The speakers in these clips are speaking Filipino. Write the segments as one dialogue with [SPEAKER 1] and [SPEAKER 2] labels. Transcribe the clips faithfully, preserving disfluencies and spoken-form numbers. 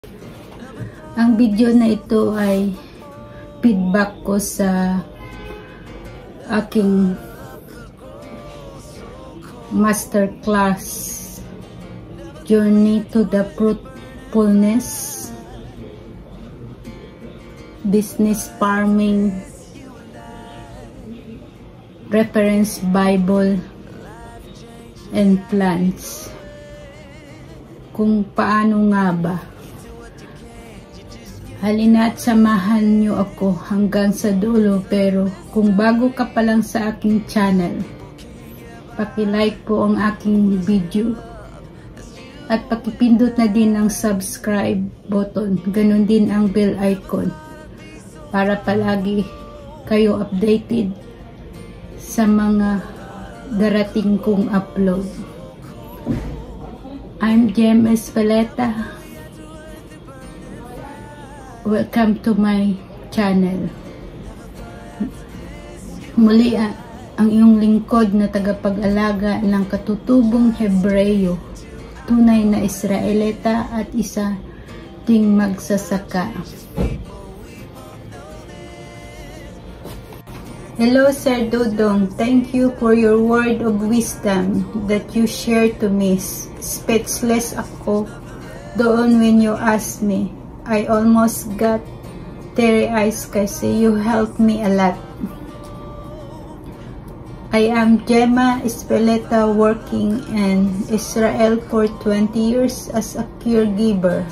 [SPEAKER 1] Ang video na ito ay feedback ko sa aking masterclass Journey to the Fruitfulness Business Farming Reference Bible and Plants. Kung paano nga ba? Halina't samahan nyo ako hanggang sa dulo, pero kung bago ka pa lang sa aking channel, paki-like po ang aking video at pakipindot na din ang subscribe button, ganun din ang bell icon para palagi kayo updated sa mga darating kong upload. I'm Ezpeleta. Welcome to my channel. Muli ang iyong lingkod na tagapag-alaga ng katutubong Hebreyo, tunay na Ezpeleta at isa ding magsasaka. Hello Sir Dudong, thank you for your word of wisdom that you shared to me. Speechless ako doon when you asked me. I almost got teary eyes kasi you helped me a lot. I am Gemma Ezpeleta, working in Israel for twenty years as a caregiver.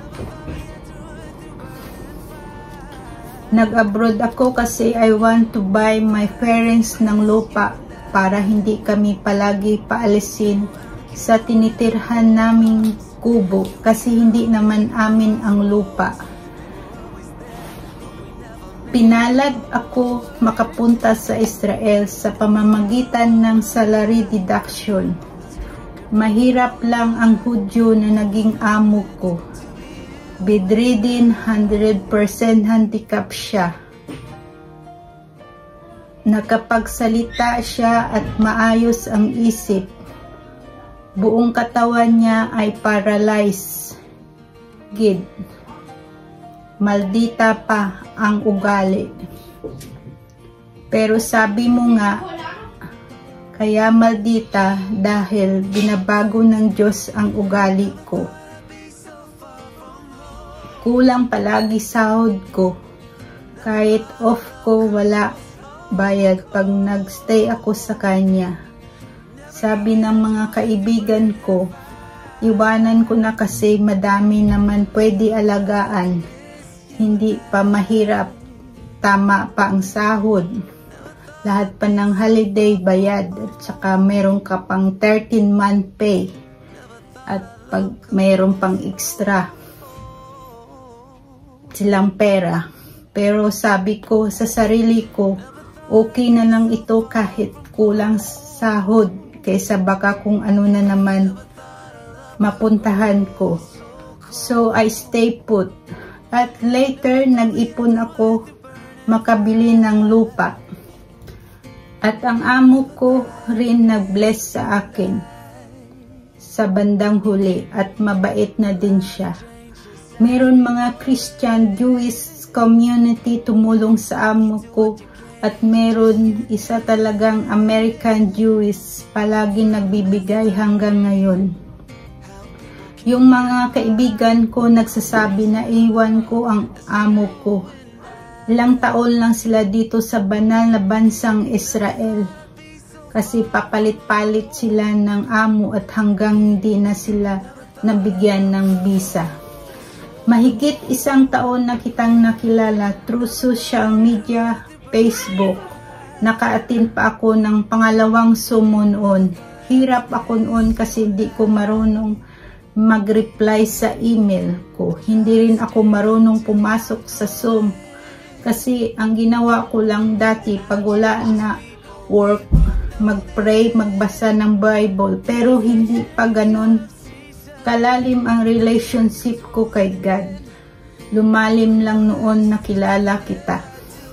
[SPEAKER 1] Nag-abroad ako kasi I want to buy my parents ng lupa para hindi kami palagi paalisin sa tinitirhan naming kubo kasi hindi naman amin ang lupa. Pinalad ako makapunta sa Israel sa pamamagitan ng salary deduction. Mahirap lang ang Hudyo na naging amo ko. Bedridden, one hundred percent handicap siya. Nakapagsalita siya at maayos ang isip. Buong katawan niya ay paralyzed. Gid. Maldita pa ang ugali. Pero sabi mo nga, kaya maldita dahil binabago ng Diyos ang ugali ko. Kulang palagi sahod ko. Kahit off ko, wala bayad pag nagstay ako sa kanya. Sabi ng mga kaibigan ko, iwanan ko na kasi madami naman pwede alagaan. Hindi pa mahirap, tama pa ang sahod. Lahat pa ng holiday bayad at saka meron ka pang thirteen month pay. At pag meron pang extra silang pera. Pero sabi ko sa sarili ko, okay na lang ito kahit kulang sahod kaysa baka kung ano na naman mapuntahan ko. So I stay put. At later nag-ipon ako makabili ng lupa. At ang amo ko rin nag-bless sa akin sa bandang huli at mabait na din siya. Meron mga Christian Jewish community tumulong sa amo ko at meron isa talagang American Jewish palagi nagbibigay hanggang ngayon. Yung mga kaibigan ko nagsasabi na iwan ko ang amo ko. Ilang taon lang sila dito sa banal na bansang Israel kasi papalit-palit sila ng amo at hanggang hindi na sila nabigyan ng visa. Mahigit isang taon na kitang nakilala through social media, Facebook. Naka-attend pa ako ng pangalawang summon noon. Hirap ako noon kasi hindi ko marunong mag-reply sa email ko. Hindi rin ako marunong pumasok sa Zoom. Kasi ang ginawa ko lang dati pag wala na work, mag-pray, magbasa ng Bible. Pero hindi pa ganon kalalim ang relationship ko kay God. Lumalim lang noon nakilala kita.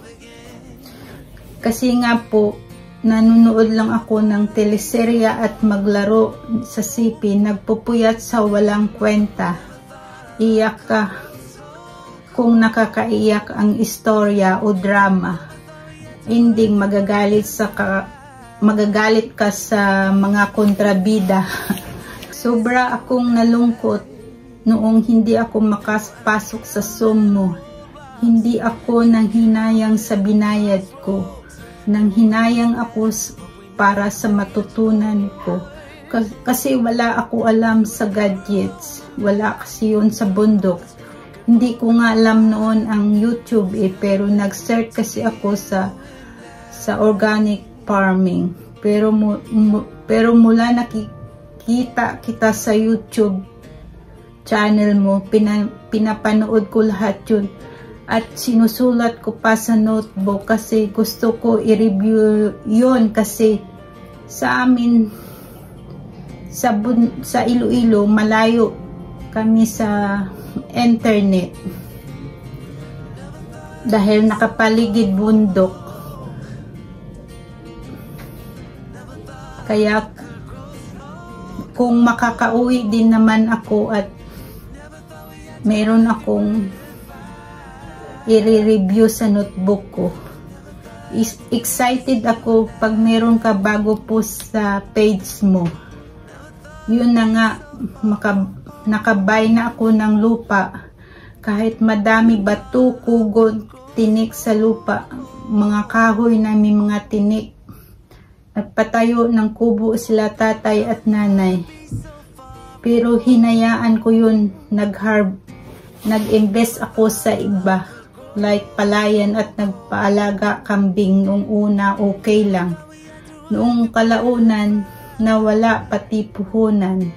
[SPEAKER 1] Kasi nga po, nanonood lang ako ng teleserya at maglaro sa C P, nagpupuyat sa walang kwenta. iyak ka kung nakakaiyak ang istorya o drama. Hindi magagalit sa ka, magagalit ka sa mga kontrabida. Sobra akong nalungkot noong hindi ako makapasok sa Zoom mo. Hindi ako nanghinayang sa binayad ko. Nanghinayang ako para sa matutunan ko. Kasi wala ako alam sa gadgets. Wala kasi yun sa bundok. Hindi ko nga alam noon ang YouTube eh, pero nag-search kasi ako sa sa organic farming. Pero mu, mu, pero mula nakikita kita sa YouTube channel mo, pina, pinapanood ko lahat yun. At sinusulat ko pa sa notebook kasi gusto ko i-review yun kasi sa amin sa, bun, sa Iloilo, malayo kami sa internet. Dahil nakapaligid bundok. Kaya kung makakauwi din naman ako at meron akong i-review sa notebook ko. Is excited ako pag meron ka bago post sa page mo. Yun na nga, maka, nakabay na ako ng lupa. Kahit madami bato, kugon, tinik sa lupa, mga kahoy na may mga tinik. Nagpatayo ng kubo sila tatay at nanay. Pero hinayaan ko yun, nag-harb, nag-invest ako sa iba. Like palayan at nagpaalaga kambing noong una, okay lang. Noong kalaunan, nawala pati puhunan.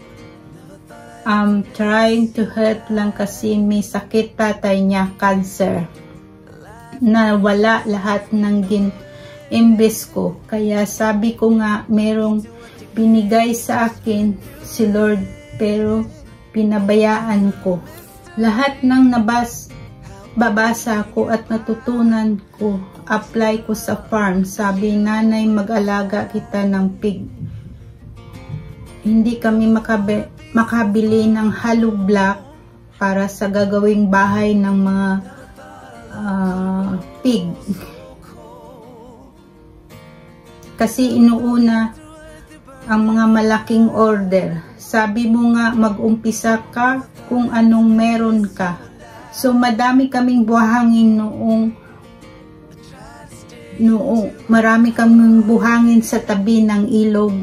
[SPEAKER 1] I'm trying to help lang kasi may sakit tatay niya, cancer. Nawala lahat ng gin-invest ko. Kaya sabi ko nga, merong binigay sa akin si Lord, pero pinabayaan ko. Lahat ng nabas babasa ko at natutunan ko, apply ko sa farm. Sabi nanay, mag-alaga kita ng pig. Hindi kami makabi, makabili ng hollow block para sa gagawing bahay ng mga uh, pig. Kasi inuuna ang mga malaking order. Sabi mo nga, mag-umpisa ka kung anong meron ka. So madami kaming buhangin noong noong marami kaming buhangin sa tabi ng ilog.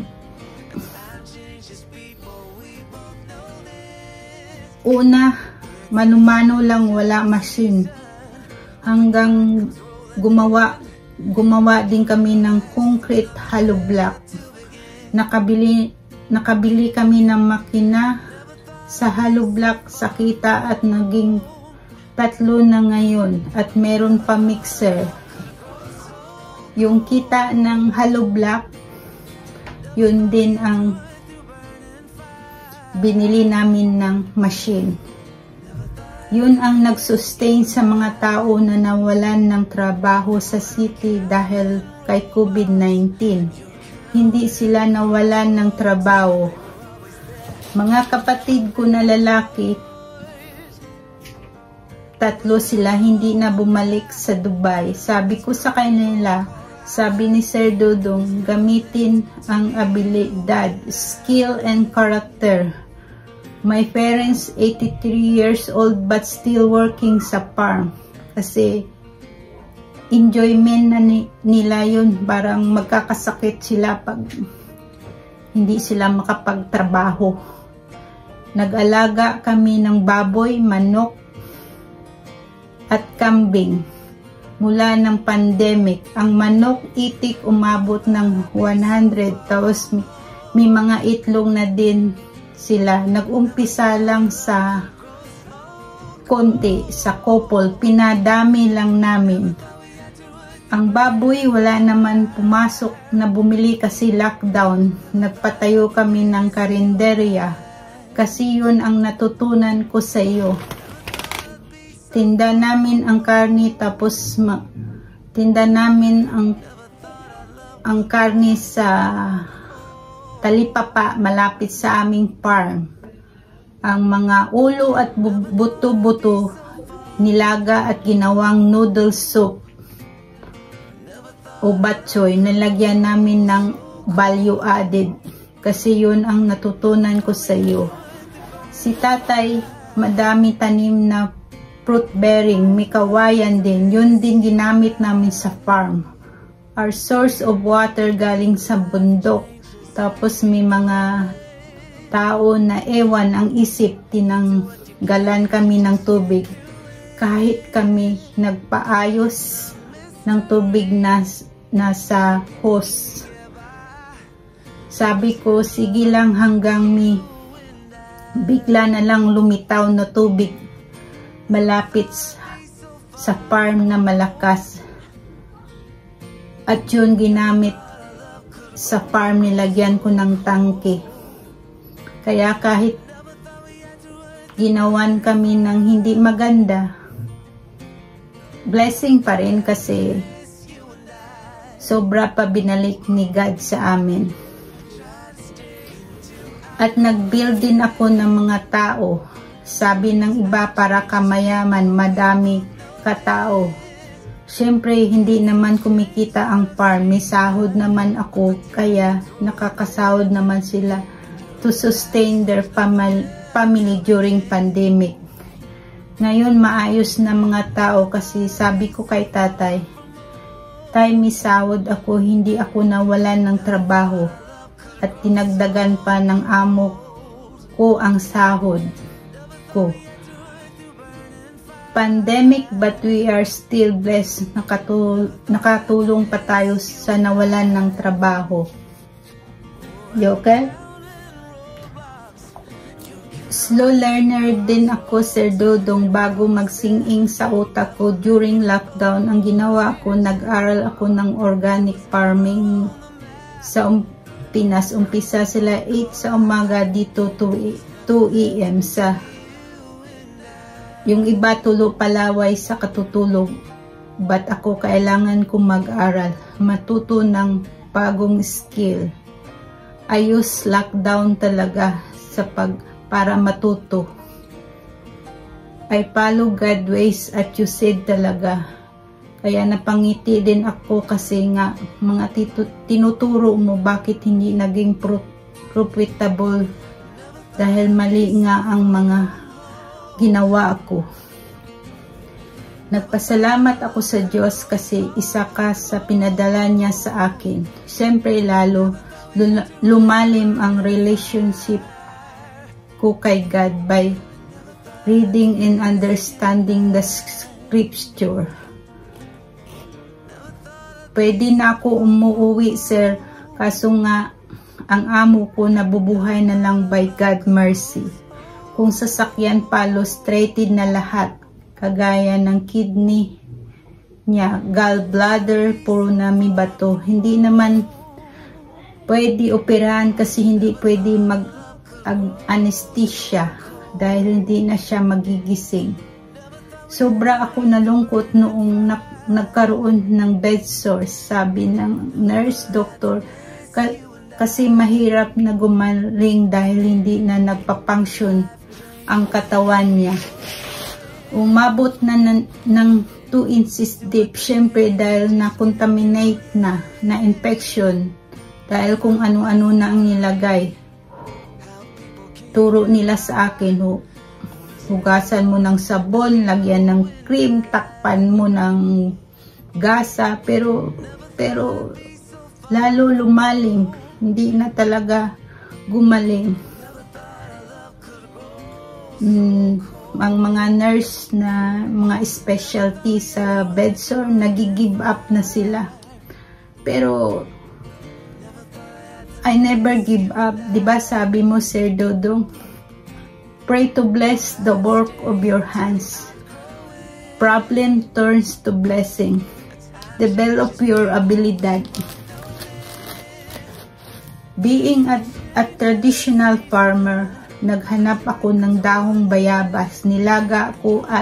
[SPEAKER 1] Una, mano-mano lang, wala machine. Hanggang gumawa gumawa din kami ng concrete hollow block. Nakabili nakabili kami ng makina sa hollow block sa kita at naging tatlo na ngayon at meron pa mixer. Yung kita ng hollow block, yun din ang binili namin ng machine. Yun ang nagsustain sa mga tao na nawalan ng trabaho sa city dahil kay COVID nineteen. Hindi sila nawalan ng trabaho. Mga kapatid ko na lalaki, tatlo sila hindi na bumalik sa Dubai. Sabi ko sa kanila, sabi ni Sir Dodong, gamitin ang abilidad, skill, and character. My parents, eighty-three years old but still working sa farm. Kasi enjoyment na ni, nila yun. Parang magkakasakit sila pag hindi sila makapagtrabaho. Nag-alaga kami ng baboy, manok, at kambing mula ng pandemic. Ang manok itik umabot ng one hundred, tapos may mga itlog na din sila. Nag-umpisa lang sa konti, sa couple, pinadami lang namin. Ang baboy wala naman pumasok na bumili kasi lockdown. Nagpatayo kami ng karinderya kasi yun ang natutunan ko sa iyo. Tinda namin ang karne, tapos ma tinda namin ang ang karne sa Talipapa, malapit sa aming farm. Ang mga ulo at buto-buto nilaga at ginawang noodle soup o batchoy. Nalagyan namin ng value added kasi yun ang natutunan ko sa iyo. Si tatay madami tanim na fruit bearing, may kawayan din. Yun din ginamit namin sa farm. Our source of water galing sa bundok. Tapos may mga tao na ewan ang isip, tinanggalan kami ng tubig. Kahit kami nagpaayos ng tubig na nasa hose. Sabi ko, sige lang hanggang mi bigla na lang lumitaw na tubig malapit sa farm na malakas. At yun ginamit sa farm, nilagyan ko ng tangke. Kaya kahit ginawan kami ng hindi maganda, blessing pa rin kasi sobra pa binalik ni God sa amin. At nag-build din ako ng mga tao. Sabi ng iba, para kamayaman, madami katao. Siyempre, hindi naman kumikita ang farm. May sahod naman ako, kaya nakakasahod naman sila to sustain their family, family during pandemic. Ngayon, maayos na mga tao kasi sabi ko kay tatay, tay, may sahod ako, hindi ako nawalan ng trabaho at tinagdagan pa ng amo ko ang sahod ko. Pandemic, but we are still blessed. Nakatul nakatulong pa tayo sa nawalan ng trabaho. You okay? Slow learner din ako, Sir Dodong, bago magsinging sa utak ko during lockdown. Ang ginawa ko, nag-aral ako ng organic farming sa um, Pinas. Umpisa sila eight sa umaga, dito two A M sa yung iba tulo palaway sa katutulog. But ako kailangan ko mag-aral, matuto ng bagong skill. Ayos lockdown talaga sa pag para matuto. I follow God ways at you said talaga. Kaya napangiti din ako kasi nga mga tito, tinuturo mo bakit hindi naging pro, profitable dahil mali nga ang mga ginawa ko. Nagpasalamat ako sa Diyos kasi isa ka sa pinadala niya sa akin. Siyempre lalo lumalim ang relationship ko kay God by reading and understanding the scripture. Pwede na ako umuwi, sir, kaso nga ang amo ko nabubuhay na lang by God mercy. Kung sasakyan pa, lustrated na lahat, kagaya ng kidney niya, gallbladder, puro na may bato. Hindi naman pwede operahan kasi hindi pwede mag-anesthesia dahil hindi na siya magigising. Sobra ako nalungkot noong na nagkaroon ng bed sores, sabi ng nurse, doctor, ka kasi mahirap na gumaling dahil hindi na nagpapunction ang katawan niya. Umabot na ng two inches deep, syempre dahil na-contaminate na, na-infection, dahil kung ano-ano na ang nilagay. Turo nila sa akin, hugasan mo ng sabon, lagyan ng cream, takpan mo ng gasa, pero, pero lalo lumalim, hindi na talaga gumaling. Mm, ang mga nurse na mga specialty sa bedsore, nagi-give up na sila. Pero I never give up. Diba sabi mo, Sir Dodong, pray to bless the work of your hands. Problem turns to blessing. Develop your ability. Being a, a traditional farmer, naghanap ako ng dahong bayabas, nilaga ko at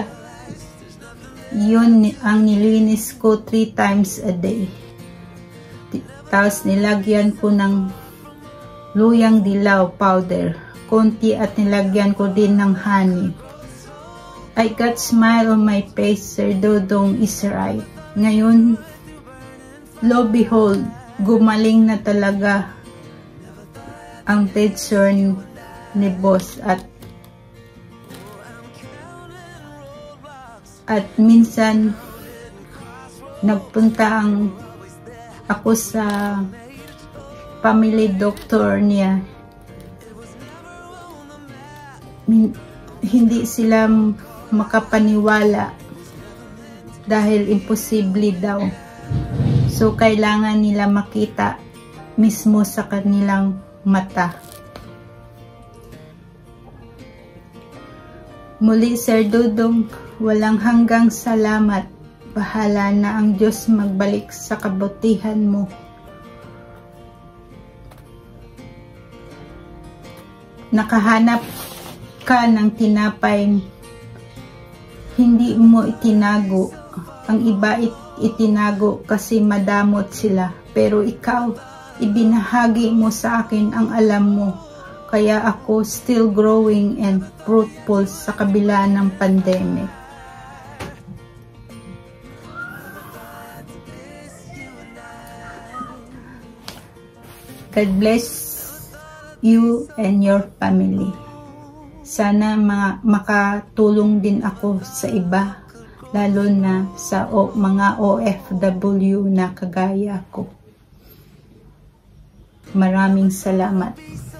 [SPEAKER 1] yun ang nilinis ko three times a day. Tapos nilagyan ko ng luyang dilaw powder konti at nilagyan ko din ng honey. I got smile on my face, Sir Dodong is right. Ngayon, lo behold, gumaling na talaga ang picture ni boss at at minsan nagpunta ang ako sa family doctor niya. Hindi sila makapaniwala dahil imposible daw. So kailangan nila makita mismo sa kanilang mata. Muli, Sir Dodong, walang hanggang salamat. Bahala na ang Diyos magbalik sa kabutihan mo. Nakahanap ka ng tinapay, hindi mo itinago. Ang iba it itinago kasi madamot sila. Pero ikaw, ibinahagi mo sa akin ang alam mo. Kaya ako still growing and fruitful sa kabila ng pandemic. God bless you and your family. Sana mga makatulong din ako sa iba, lalo na sa o, mga O F W na kagaya ko. Maraming salamat.